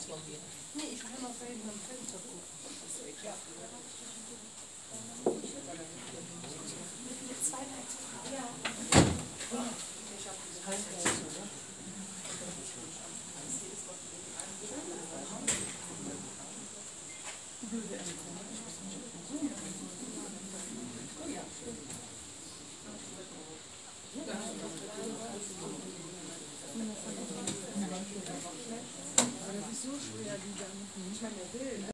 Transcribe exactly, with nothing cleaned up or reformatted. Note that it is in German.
ausprobieren. Nee, ich kann auf jeden Fall im Fenster gucken. Ja. Das ist so schwer, die dann. Ich meine, der will, ne?